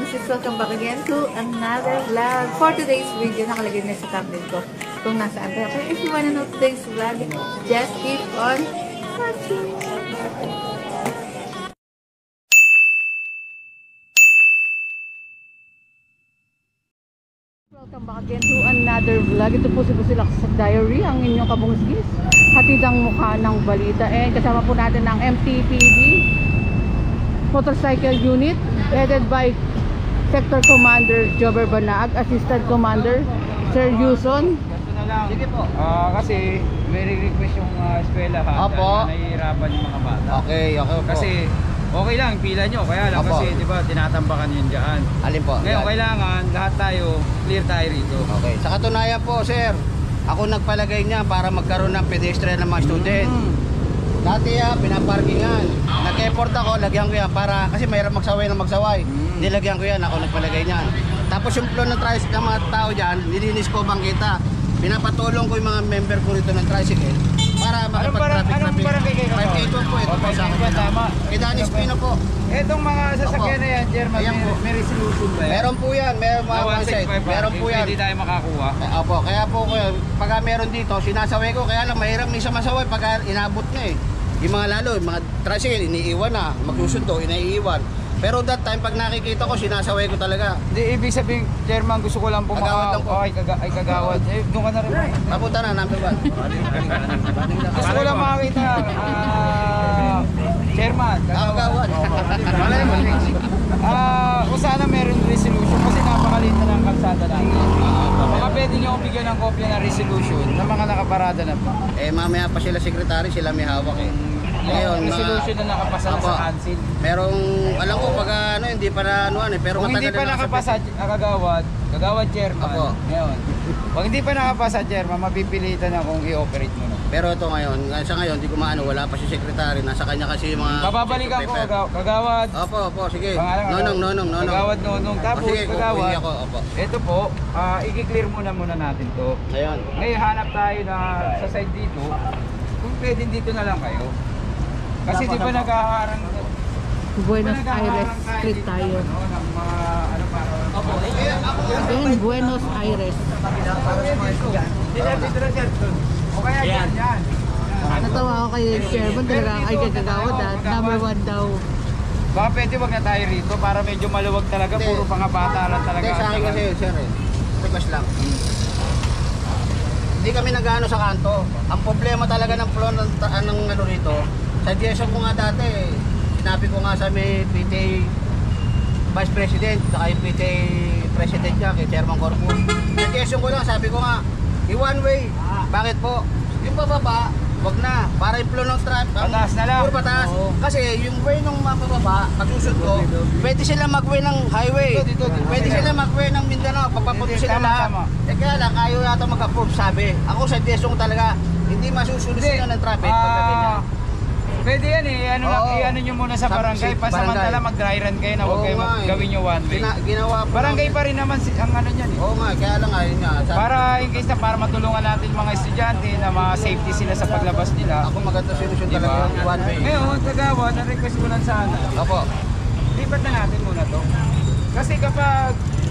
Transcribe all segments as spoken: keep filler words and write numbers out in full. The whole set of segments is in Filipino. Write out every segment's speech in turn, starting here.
kabungsis, welcome back again to another vlog. For today's video, nakalagay na sa thumbnail ko kung nasaan tayo. Pero if you wanna know today's vlog, just keep on watching. Welcome back again to another vlog. Ito po si Busilaksak Diary, ang inyong kabungsis. Hatid ang mukha ng balita. And kasama po natin ng M T P B Motorcycle Unit, headed by Sector Commander Jobber Banag, Assistant Commander Sir Yuson. Sige po. Uh, kasi may request yung uh, eskwela ha. Opo. Nahihirapan yung mga bata. Okay, okay po. Kasi okay lang, pila nyo. Kaya lang Opo. kasi di ba tinatambakan yun dyan. Alin po? Ngayon Yan. kailangan lahat tayo clear tayo rito. Okay. Sa katunayan po, sir, ako nagpalagay niya para magkaroon ng pedestrian ng mga student. Mm. Dati ah, pinaparkingan. Nag-effort ako, lagyan ko yan para, kasi mahirap magsaway ng magsaway. Mm. Nilagyan ko yan, ako nagpalagay niyan. Tapos yung flow ng tricycle ng mga tao dyan, nilinis ko bangkita. Pinapatulong ko yung mga member ko rito ng tricycle para Anong barang- makapag-traffic anong barangay kayo? five eight one po, ito Oh, po sa akin. tama. Kidanis Pino po. Etong mga sasakyan Opo. na yan, Chairman, Ayan may, po. may resolution ba yan? Meron po yan, meron mga Ah, one side. Meron po yan. Pwede tayo makakuha. Eh, Opo, kaya po ko, pagka meron dito, sinasaway ko, kaya lang mahirap minsan masaway pagka inabot na eh. Yung mga lalo, yung mga tricycle, iniiwan na, magsusundo, inaiiwan. Pero that time, pag nakikita ko, sinasaway ko talaga. Hindi, ibig sabihin, Chairman, gusto ko lang po Kagawad lang po. Oh, ay, kaga, ay kagawad. Eh, doon ka na rin. Papunta na, number one. Gusto ko lang makakita, ah, Chairman, Kagawad. Malay mo. Ah, kung sana meron resolution kasi napakaliit na ng kalsada natin. Baka pwede nyo bigyan ng kopya ng resolution ng mga nakaparada na po. Eh, mamaya pa sila sekretary, sila may hawak eh. Ngayon, mga- resolution na nakapasa na Opo. sa council. Merong, alam ko, pag ano, hindi pa na anuan eh, pero Kung hindi matagal pa na nasa- nakapasa, ah, kagawad, kagawad chairman, Opo. ngayon. Pag hindi pa nakapasa chairman, mapipilitan na kung i-operate mo na. Pero ito ngayon, sa ngayon, hindi ko maano, wala pa si sekretary, nasa kanya kasi yung mga... Bababalikan ko, paper. kagaw- kagawad. Opo, opo, sige. Pangalan, Nonong, nonong, nonong. Kagawad, nonong. Tapos, O, sige, kagawad. kukuha ako, opo. Ito po, ah, i-clear muna muna natin to. Ngayon. Ngayon, hanap tayo na sa side dito. Kung pwede dito na lang kayo. Kasi di ba naghaharang Buenos Aires Street tayo. Ano, ng mga, ano para... Opo. Ayan, Buenos Aires. O kaya yan, yan. Natawa ako kay Chairman, talaga ay kagagawad ah. Number one daw. Baka pwede wag na tayo rito para medyo maluwag talaga. Hindi. Puro mga bata lang talaga. Hindi, sa akin kasi, sir eh. Request lang. Hindi kami nag-ano sa kanto. Ang problema talaga ng flow ng, ng ano rito, sa D S O ko nga dati, sinabi ko nga sa may P T A Vice President, saka yung P T A President niya, kay Chairman Corpus. Sa D S O ko lang, sabi ko nga, i-one way. Bakit po? Yung bababa, wag na. Para yung flow ng traffic. Pataas na lang. Puro pataas. Oo. Kasi yung way ng mga bababa, pagsusod ko, pwede sila mag-way ng highway. Dito, dito, dito. Pwede sila mag-way ng Mindanao, pagpapunta Hindi, sila tama, lahat. tama. Eh kaya lang, ayaw yata mag-approve, sabi. Ako sa D S O ko talaga, hindi masusolusyonan ng traffic pagka ganyan. Ah, pwede yan eh. Ano lang, Oo. i-ano nyo muna sa Sa- barangay. si- Pasamantala barangay. mag-dry run kayo na huwag Oo kayo nga eh. gawin nyo one way. Gina- ginawa po Barangay namin. pa rin naman si- ang ano nyan eh. Oo nga, kaya lang ayun nga. Sabi, Para in case na para matulungan natin mga estudyante na ma-safety sila sa paglabas nila. ako maganda solusyon Diba? talaga yung one way. Ngayon, kagawa, na-request ko lang sana. Opo. Lipat na natin muna to. Kasi kapag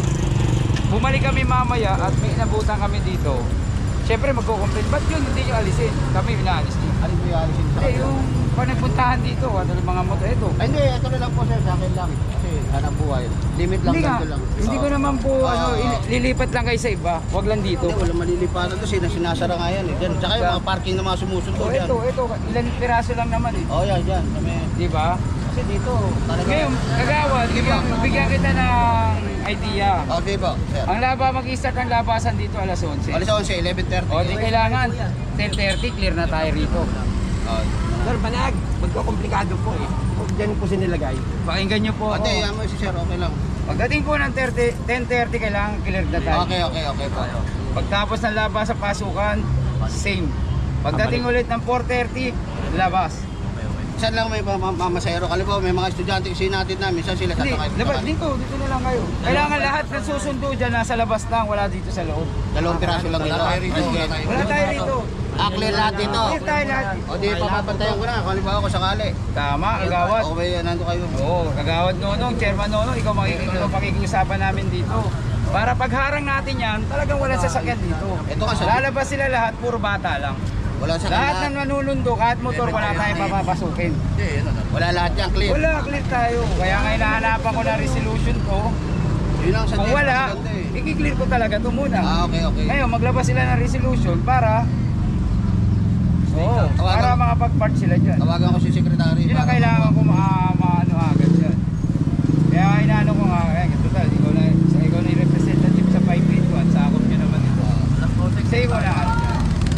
bumalik kami mamaya at may inabutan kami dito, syempre magko-complain, ba't yun hindi nyo alisin? Kami inaalis nyo. Alin po yung alisin sa Hindi, kanila? yung panagpuntahan dito, ano yung mga moto, ito. Ay, hindi, ito na lang po sir, sa akin lang. Kasi hanap buhay. Limit lang, Hindi nga, ganito lang. hindi ko Oo. naman po, Oo. ano, il- lilipat lang kayo sa iba, wag lang dito. Hindi, walang malilipatan to, sina sinasara nga yan eh. Dyan, tsaka yung mga parking na mga sumusunod Oh, dyan. ito, ito, ilan piraso lang naman eh. Oo, yan, dyan. Kami. Di ba? Kasi dito, talaga. Ngayon, kagawad, Sige bigyan, po. bigyan kita ng idea. Okay po, sir. Ang laba, mag-start ang labasan dito alas onse. Alis ako sa eleven thirty. O, di kailangan, ten thirty, clear na tayo rito. Sir, banag, magkakomplikado po eh. Kung dyan po sinilagay. Pakinggan nyo po Ate, ako. yan mo si sir, okay lang. Pagdating po ng ten thirty, kailangan clear na tayo. Okay, okay, okay po. Pagtapos ng labas sa pasukan, same. Pagdating ulit ng four thirty, labas. Saan lang may mamasayro? Kali po, may mga estudyante kasi natin na, minsan sila Hindi, sasakay. labas, dito, dito na lang kayo. Kailangan lahat ng susundo dyan, nasa labas lang, wala dito sa loob. Dalawang piraso lang nila. Wala tayo rito. Ah, clear lahat dito. Clear tayo lahat. O di papapantayan ko na kung halimbawa ko sakali. Tama, agawad. Okay, nandun kayo. Oo, kagawad Nonong, Chairman Nonong, ikaw makikita ikaw pakikiusapan namin dito. Para pagharang natin yan, talagang walang sasakyan dito. Ito kasi. Lalabas sila lahat, puro bata lang. Wala sa Lahat ng nanulundo, kahit motor, wala tayong papapasukin. Wala lahat yan, clear. Wala, clear tayo. Kaya nga hinahanapan ko na resolution ko. Yun lang sa Kung D S, wala, maganda eh. i-clear ko talaga ito muna. Ah, okay, okay. Ngayon, maglabas sila ng resolution para Oo, Tawagan- para makapag-part sila dyan. Tawagan ko si secretary. Yun ang para- kailangan ko ma- maano agad dyan. Kaya inaano ko nga, eh, total, ikaw na, ikaw na yung representative sa five eight one, sakop nyo naman ito. Say ko na ano dyan.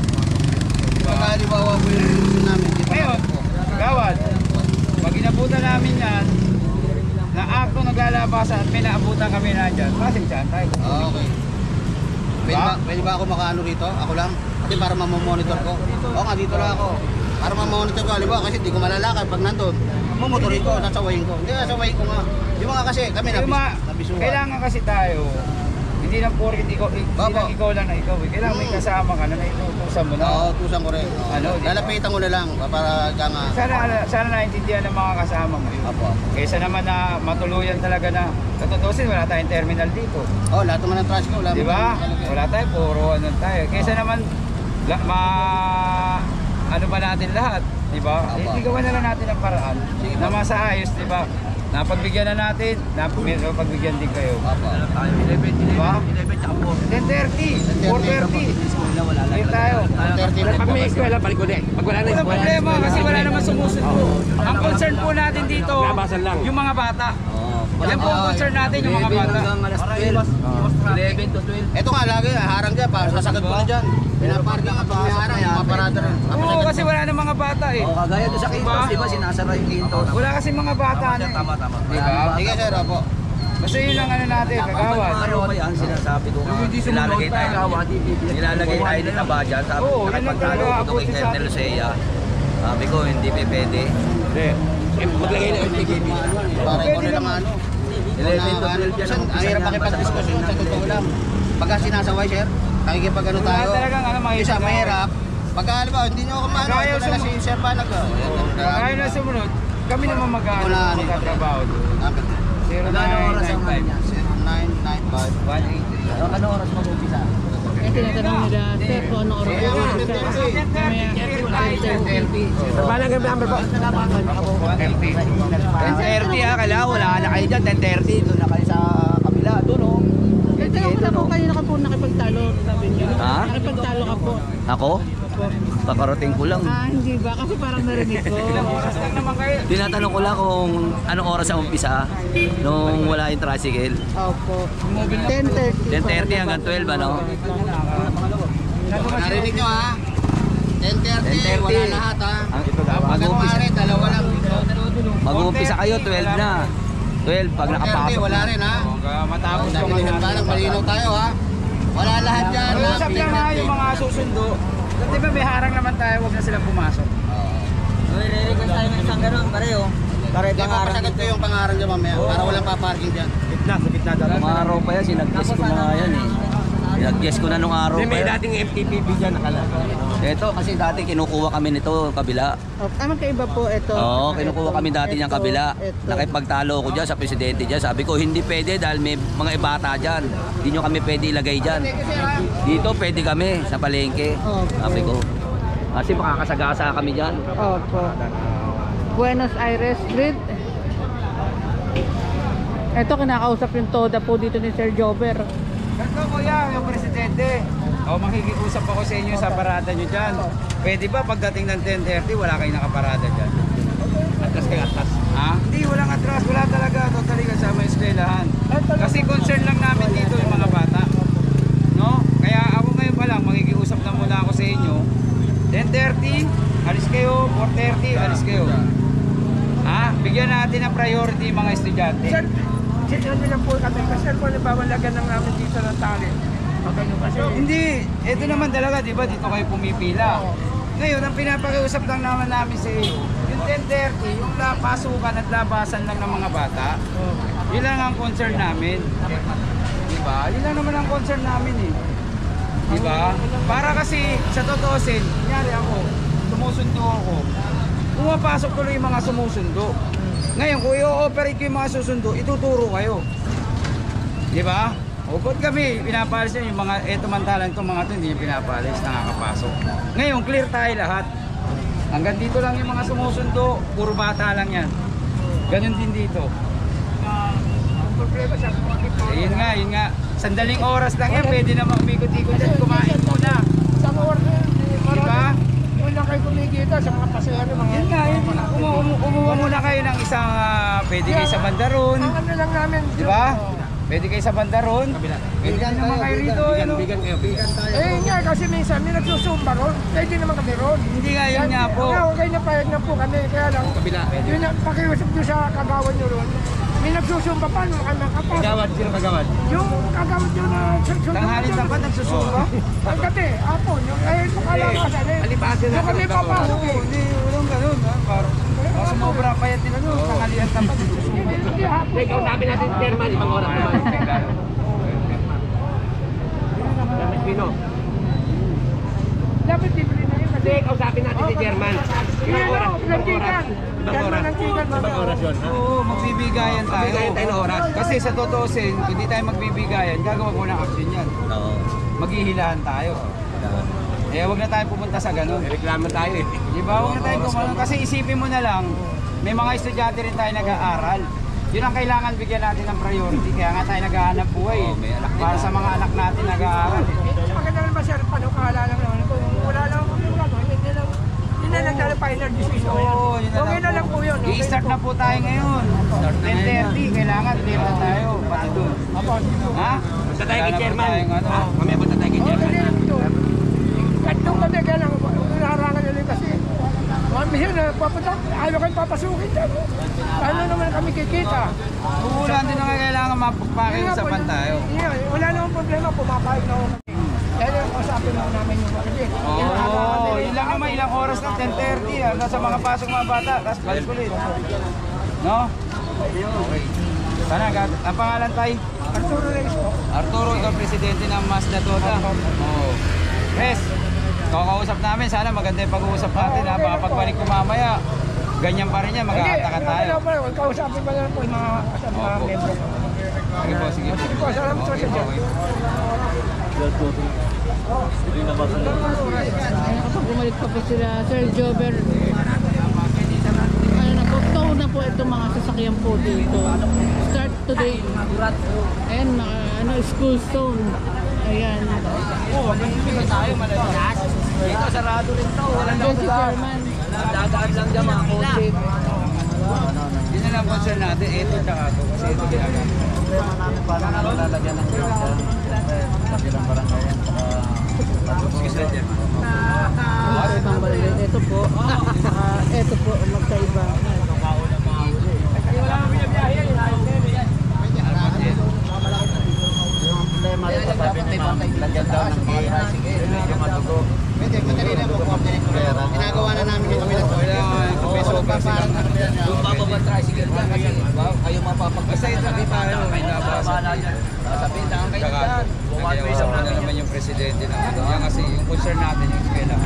Pag halimbawa po yung resolution namin, di pa Ngayon, po. gawad, pag inabutan namin yan, na akto naglalabasan at may naabutan kami na dyan, pasensyahan tayo. Ah, okay. Pwede ba, pwede ba ako makaano rito? Ako lang? Kasi para mamamonitor ko. Oo nga, dito lang ako. Para mamamonitor ko, halimbawa kasi di ko malalakad pag nandun. Mamotorin ko, sasawayin ko. Hindi, sasawayin ko nga. Yung mga kasi, kami Yung nabis, mga, nabisuhan. kailangan kasi tayo, hindi lang porket ikaw, hindi Opo. lang ikaw lang na ikaw. Eh. Kailangan may Mm. kasama ka na naiutusan mo na. Oo, tusan ko rin. Oo. Ano, di ba? Lalapitan ko na lang para ka nga. Sana, sana naintindihan ng mga kasama mo. Apo. Kaysa naman na matuluyan talaga na katutusin, wala tayong terminal dito. Oh, lahat naman ng trash ko. Wala Di mo ba? naman talaga. Wala tayo, puro ano tayo. Kaysa naman, la, ma, ano ba natin lahat? Di ba? Apo. Hindi gawa na lang natin ang paraan na masaayos, di ba? Napagbigyan na natin, napagbigyan din kayo. Apo. Di ba? ten thirty, four thirty. Ayun tayo. thirty Pag may eskwela, balik ulit. Pag wala na Walang eskwela, problema kasi wala naman sumusundo. Ang concern po natin dito, Labasan lang. yung mga bata. Yan po ang concern natin, yung mga bata. eleven to twelve. Ito nga lagi, harang dyan. Para sasagot ko na dyan. Pinaparking ka pag may harang. Mga parada rin. Oo, kasi wala na mga bata eh. O, kagaya doon sa Quintos, Diba? di ba, sinasara yung Quintos. Wala kasi mga bata na eh. Tama, tama. Di ba? Sige sir, opo. Basta yun ang ano natin, Kapag kagawad. araw pa yan, sinasabi ko, nilalagay tayo, nilalagay tayo din na ba dyan, sabi Oo, ko, yun ang nakapagtalo talaga ko abuti kay sa Colonel atin. Lucea, sabi ko, hindi pa pwede. Hindi. Eh, maglagay na L P G B. Para ikaw na lang ano. eleven to twelve yan ang Ang hirap makipag-diskusyon sa totoo lang. Pagka sinasaway sir, nakikipag ano Wala tayo. talagang ano, makikipag- Isa mahirap. Pagka halimbawa, hindi nyo ako maano. Kaya Ito na lang si sumu- Sir Banag. oh. Ayan, Kaya na sumunod, kami naman mag- Ikaw na, ano, magkatrabaho doon. zero Gano'ng nine oras nine ang five kanya? zero nine nine five. one eight three. Ano oras mag-umpisa? Eh, tinatanong nila, sir, kung ano oras Sige, na sige, oras. sige. Mamaya, ten thirty. Balang kami number po. one eight three. ten thirty ha, kailangan wala na kayo dyan, ten thirty, doon na kayo sa kabila, doon o. eh, teka muna po kayo naka po nakipagtalo, sabi niyo. Ha? Nakipagtalo ka po. Ako? Kakarating ko lang. Ah, hindi ba? Kasi parang narinig ko. Oras lang naman kayo. Tinatanong ko lang kung anong oras ang umpisa nung wala yung tricycle. Opo. ten thirty. ten thirty hanggang twelve, ano? Narinig nyo ha? ten thirty, ten thirty. wala lahat ha. Ang, Pag ano mag-uumpisa, maaari, dalawa lang. mag-uumpisa kayo, twelve na. twelve, pag ten thirty, nakapasok wala na. rin ha. Hanggang matapos Sabi ko ni Sir mga Banag, malinaw tayo ha. Wala lahat dyan. ha? Usap lang ha yung mga susundo. Di ba may harang naman tayo, huwag na silang pumasok. Nire-request tayo ng isang ganun, pareho. Pare Hindi, papasagot ko yung pangaran dyan mamaya para walang paparking dyan. Gitna, sa gitna dapat. Nung araw pa yan, sinag-guess ko na yan eh. Sinag-guess ko na nung araw Hindi, pa may yan. dating M T P B dyan nakala. Ito, kasi dati kinukuha kami nito, kabila. Okay. Ah, magkaiba po ito. Oo, kinukuha kami dati niyang Ito, kabila. ito. Nakipagtalo ko dyan sa presidente dyan. Sabi ko, hindi pwede dahil may mga ibata dyan. Hindi nyo kami pwede ilagay dyan. Dito, pwede kami sa palengke. Okay. Sabi ko. Kasi makakasagasa kami dyan. Opo. Buenos Aires Street. Ito, kinakausap yung Toda po dito ni Sir Jover. Ganito kuya, yung presidente. O makikiusap ako sa inyo sa parada nyo dyan. Pwede ba pagdating ng ten thirty, wala kayong nakaparada dyan? Atlas kayo, atlas. Ha? Hindi, walang atras. Wala talaga. Totally kasama yung eskwelahan. Kasi concern lang namin dito yung mga bata. No? Kaya ako ngayon pa lang, makikiusap na muna ako sa inyo. ten thirty, alis kayo. four thirty, alis kayo. Ha? Bigyan natin ng priority yung mga estudyante. Sir, sir, nyo lang po kami. Kasi kung nabawalagan lang namin dito ng tali. Magano kasi. Hindi, ito naman talaga, di ba? Dito kayo pumipila. Ngayon, ang pinapakiusap lang naman namin sa iyo, yung ten thirty, yung la- pasukan at labasan lang ng mga bata, yun lang ang concern namin. Di ba? Yun lang naman ang concern namin eh. Di ba? Para kasi sa totoosin, kunyari ako, sumusundo ako. Pumapasok tuloy yung mga sumusundo. Ngayon, kung i-operate ko yung mga susundo, ituturo kayo. Di ba? O ba't kami, pinapalis yun yung mga, eto mantalan itong mga ito, hindi yung pinapalis, nakakapasok. Ngayon, clear tayo lahat. Hanggang dito lang yung mga sumusundo, puro bata lang yan. Ganun din dito. Ayun nga, yun nga. Sandaling oras lang yan, pwede naman umikot-ikot dyan, kumain muna. Sa oras na yun, Di ba? wala kayo kumikita sa mga pasero, mga... Yun nga, yun. Umu umu umuha muna kayo ng isang, uh, pwede kayo sa bandaron. Ang ano lang namin, Di ba? Pwede kayo sa bandaron. Pwede din naman kayo rito. Ano? eh nga, kasi minsan may nagsusumba ron, pwede naman kami ron. Hindi nga, yun nga po. Kaya okay na payag na po kami, kaya lang, yun ang pakiusap nyo sa kagawad nyo ron. May nagsusumba pa nung kami kapag. Kagawad, sino kagawad? Yung kagawad nyo na susumba. Tanghali tapat nagsusumba. Ang gabi, apon, yung ayun po kalakasan eh. Alipasin Yung kami papasok eh. Hindi, walang ganun. Ha? Parang, parang sumobra pa yan din. Ano? Tanghalian tapat nagsusumba. Hindi, hindi hapon. Ikaw sabi natin, chairman, ibang oras naman. Chairman Pino. Dapat libre na yun kasi. Ikaw sabi natin si chairman. Ibang oras, ibang oras. Chairman ng chikan, Ibang oras yun, ha? Oo, magbibigayan tayo. Magbibigayan tayo ng oras. Kasi sa totoosin, hindi tayo magbibigayan, gagawa ko ng action yan. Oo. Maghihilahan tayo. Eh, wag na tayo pumunta sa ganun. Reklamo tayo eh. Di ba? Huwag na tayo pumunta. Kasi isipin mo na lang, may mga estudyante rin tayo nag-aaral. Yun ang kailangan bigyan natin ng priority. Kaya nga tayo naghahanap buhay eh. Oo, may anak din Para na. sa mga anak natin nag-aaral eh. Maganda naman sir, panukala lang naman. Kung wala lang kami wala, hindi lang. Hindi na lang tayo final decision. Oo, yun na Okay na lang po yun. Okay I-start na po tayo ngayon. ten thirty, kailangan clear na tayo. Pati doon. Ha? Basta tayo kay Wala na po chairman. tayong ano. Kami basta tayo kay Okay chairman. na lang ito. Kahit nung kami kaya lang, naharangan nila kasi mami yun, papunta, ayaw kayo papasukin dyan. Paano naman kami kikita? Uulan din na kailangan mapagpakiusapan tayo. Yeah, wala namang problema, pumapayag na ako. Dahil yung kausapin lang namin yung kasi. Oo, oh, ilang naman, ilang oras na, ten thirty. Ah. Nasa mga pasok mga bata, tapos balik ulit. No? Okay. Sana, ang pangalan tayo? Arturo Reyes po. Arturo, ikaw presidente ng Mazda Toda. Oo. Res, kakausap namin. Sana maganda yung pag-uusap natin. Ha? Baka pagbalik ko mamaya, ganyan pa rin yan. Mag-aataka tayo. Hindi, wala pa. Kausapin pa lang po yung mga kasama mga Opo. membro. Sige po, sige. Sige po, salamat po Okay, sa dyan. okay. Kapag bumalik pa po sila, Sir Jover, ano na po, tow na po itong mga sasakyan po dito. Start today. Ayan, mga, ano, school zone. Ayan. Oo, ganyan tayo malalas. Dito, sarado rin to. Walang Ayan si Chairman. dadaan lang dyan mga kotse. Yun na lang concern natin, ito tsaka ito. Kasi ito ginagawa. Problema namin paano namin lalagyan ng filter. Lagi ng barangay yan. Excuse me, Jeff. Ibang barangay. Ito po. Ah, ito po, magkaiba. Yung problema dito sabi ni ma'am, lagyan daw ng tricycle. Medyo madugo. Pwede, madali na po coordinate ko. Ginagawa na namin yung kabilang to. May sober sila. Yung bababa tricycle dyan kasi wow, kayo mapapagpasa. Basta ito na tayo, may nabasa. Sabihin lang kayo Tsaka, dyan. nagawa mo na naman yung presidente ng ano. Yan kasi yung concern natin yung eskwela.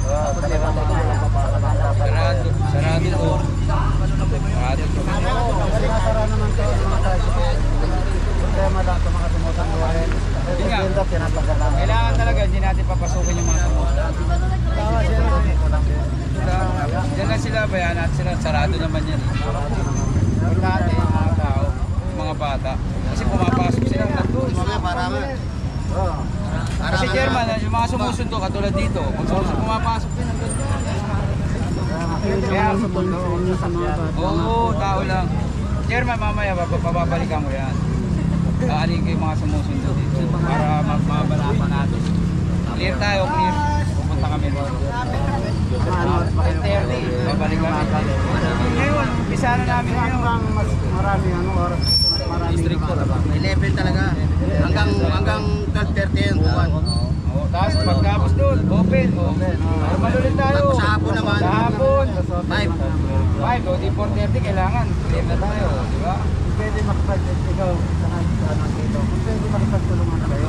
Sarado, sarado to. Sarado to. Sinasara naman to yung mga tricycle. Problema lang sa mga sumusunduin. Yun nga. Yung tinatagal namin. Kailangan talaga, hindi natin papasukin yung mga sumusunod. Tawa siya rin. Kulang din. Diyan lang sila, bayan natin sila. Sarado naman yan. Huwag natin yung mga tao, yung mga bata. Kasi pumapasok sila nandun. Mga marami. Oo. Kasi chairman, yung mga sumusundo katulad dito, kung sumusundo pumapasok din nandun. Kaya, Sa tulong niyo sa mga bata. oo, tao lang. Chairman, mamaya, papabalikan mo yan. Aalin ko yung mga sumusundo dito para mabalapan natin. Clear tayo, clear. Pupunta kami doon. ten thirty, babalik kami. Ngayon, umpisa na namin ngayon. Hanggang mas marami ano oras. Mas marami. District ko na ba? eleven talaga. Hanggang hanggang twelve thirty yung buwan. Oo, tapos pagkapos doon, open. Normal ulit tayo. Tapos sa hapon naman. Sa hapon. Five. five, o di four thirty, kailangan. Clear na tayo, di ba? Pwede makipag ikaw sa ano dito. Kung pwede makipagtulungan kayo kasi kaya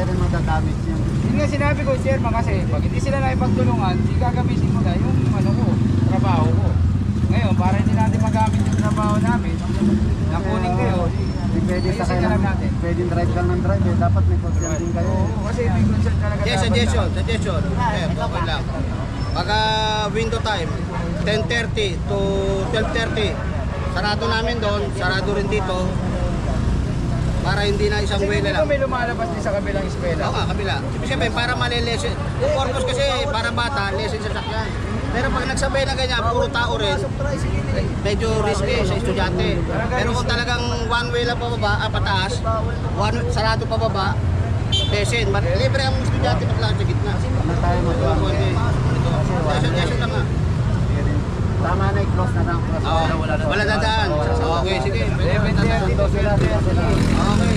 rin madadamage yun. Yun nga sinabi ko, chairman, kasi pag hindi sila nakipagtulungan, hindi gagamitin mo na yung ano ko, trabaho ko. Ngayon, para hindi natin magamit yung trabaho namin, nakunin kayo, Hindi pwede sa ayusin na lang natin. Pwede drive lang ng drive eh. Dapat may consent din kayo. Oo, kasi may concern talaga. Yes, dapat suggestion, na. suggestion. Eh, okay lang. Pagka window time, ten thirty to twelve thirty, sarado namin doon, sarado rin dito. Para hindi na isang Kasi way hindi na ko lang. may lumalabas din sa kabilang eskwela. Oo nga, kabila. Siyempre, para malilesen. Yung purpose kasi, para bata, lesen sa sakyan. Pero pag nagsabay na ganyan, puro tao rin, medyo risky sa estudyante. Pero kung talagang one way lang pababa, ah, pataas, one, sarado pababa, lesen. Libre ang estudyante pag lang sa gitna. Ano tayo magawa? Lesen, lesen lang nga. Tama na, i-cross na lang. Oo, wala dadaan. Okay, sige. eleven thirty to twelve thirty. Okay.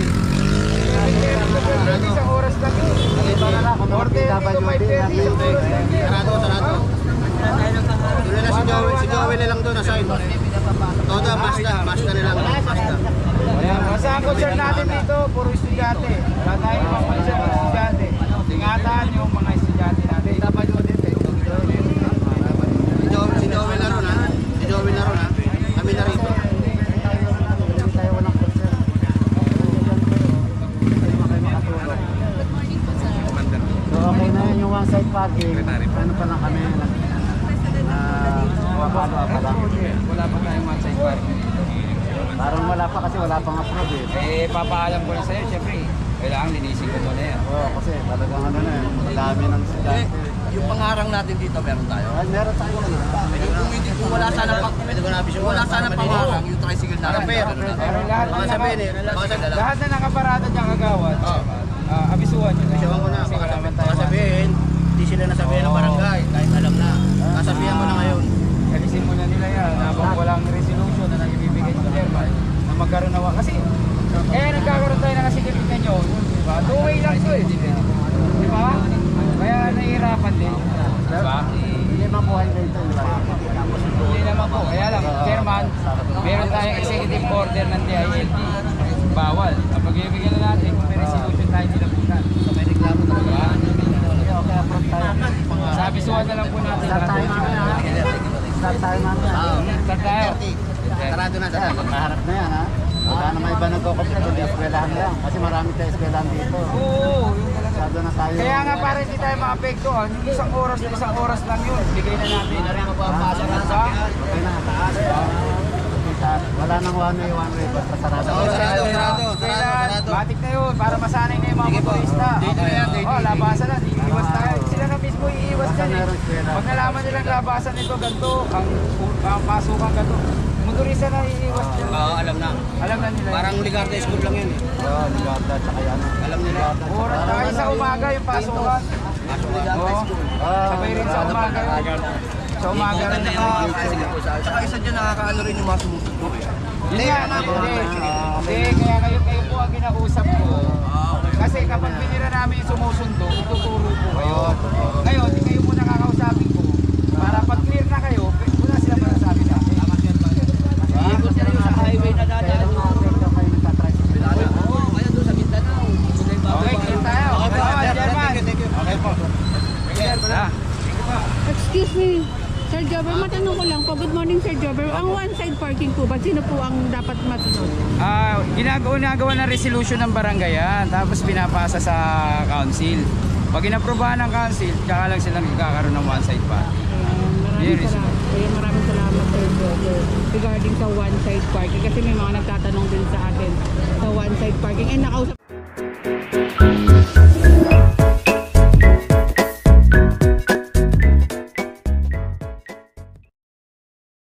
Isang oras lang yun. Ito na lang, kung four thirty to five thirty, isang oras lang yun. Sarado, sarado. Doon na si Joey, si Joey na lang doon, aside. Todo, Mazda, Mazda na lang. Mazda. Ayan, basta ang concern natin dito, puro estudyante. Wala tayong mga concern ng estudyante. Ingatan yung mga estudyante natin. Dapat yun din. Si Joey, si Joey na ron, ha? Si Joey na ron, ha? Kami na rito. So okay na yun yung one side parking. Ano pa lang kami? Ah, wala pa lang. Wala pa tayong one side parking. Parang wala pa kasi wala pang approve eh. Eh, papaalam ko na sa'yo, syempre. Kailangan linisin ko muna yan. Oo, kasi talagang ano na eh. Madami ng estudyante. Yung pangarang natin dito, meron tayo. Ay, meron tayo na. Yung kung hindi, kung wala sana pang, kung wala sana pangarang, yung tricycle natin. Pero, Pero lahat mga na, sabihin eh. naka, Mga sabihin lahat na nakaparada diyang kagawad, ah, abisuhan nyo na. Sabihin ko na. Kasi Mga wala man sabihin, tayo. mga sabihin, hindi sila nasabihin ng barangay. Kahit alam na. Kasabihan mo na ngayon. Alisin mo na nila yan, habang walang resolution na nag-ibibigay sa chairman na magkaroon na kasi kaya nagkakaroon tayo ng kasigilitan nyo, diba? Two way lang to eh, di ba? Kaya nahihirapan din, di ba? Hindi mabuhay na ito. Hindi naman po, kaya lang, chairman, meron tayong executive order ng D I L T, bawal. Kapag ibigyan na natin, kung may resolution tayo nilabutan. So may reklamo talaga. Diba? Okay, approve tayo. Sabi suwan na lang po natin. Start tayo namin ha. Start tayo namin ha. Start tayo. Sarado na, sarado. Maharap na yan ha. Wala naman iba nagkakapit, kundi eskwelahan lang. Kasi marami tayo eskwelahan dito. Oo, yun talaga. Sarado na tayo. Kaya nga para hindi tayo maapektuhan, yung isang oras na isang oras lang yun. Bigay na natin. Mapapasok na sa okay na, taas. Wala nang one way, one way. Basta sarado. Oo, sarado, sarado, sarado. Batik na yun, para masanay na yung mga motorista. Dito na yan, dito. Oh, labasan na, iiwas tayo. Sila na mismo iiwas Basta dyan eh. meron eskwela. Pag nalaman nilang labasan nito, ganito, ang, ang pasukan ganito. Motorista na iiwas dyan. Oo, alam na. Alam na nila. Parang Ligarda School lang yan eh. Oo, Ligarda, tsaka yan. Alam nila. Oras tayo sa umaga yung pasukan. Oo. Sabay rin sa umaga. Sa umaga rin naka... Tsaka isa dyan nakakaano rin yung mga sumusunod eh. Hindi nga, hindi. Hindi, kaya kayo, kayo po ang kinausap ko. Kasi kapag pinira namin yung sumusundo, ituturo po kayo. Ngayon, hindi kayo muna kakausapin ko. Para pag clear na kayo, muna sila masasabi na. Ikot sila yung sa highway na dadaan. Oo, kaya doon sa Mindanao. Okay, clear tayo. Okay po, German. Okay po. Ah. Excuse me, Sir Jobber, matanong ko lang po. Good morning, Sir Jobber. Ang one-side parking po ba, sino po ang dapat masunod? Ah, ginagawa ginagawa ng resolution ng barangay yan, tapos pinapasa sa council. Pag inaprobahan ng council, tsaka lang silang ikakaroon ng one-side parking. Maraming Yes. salamat. Kaya maraming salamat, Sir Jobber, regarding sa one-side parking. Kasi may mga nagtatanong din sa atin sa one-side parking. And nakausap